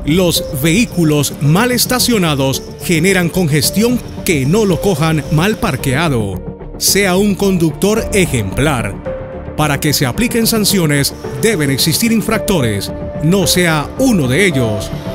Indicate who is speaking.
Speaker 1: Los vehículos mal estacionados generan congestión que no lo cojan mal parqueado. Sea un conductor ejemplar. Para que se apliquen sanciones, deben existir infractores. No sea uno de ellos.